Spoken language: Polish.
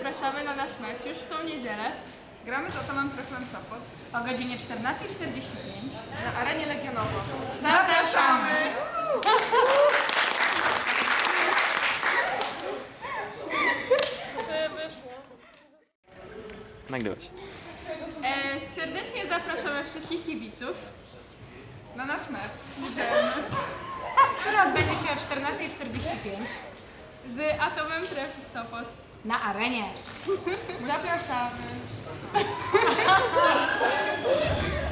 zapraszamy na nasz mecz już w tą niedzielę. Gramy z Atomem Treflem Sopot O godzinie 14:45 Na arenie Legionowo. zapraszamy! Nagrywać. Serdecznie zapraszamy wszystkich kibiców. na nasz mecz niedzielny. Który odbędzie się o 14:45 Z Atomem Tref Sopot. na arenie. Zapraszamy.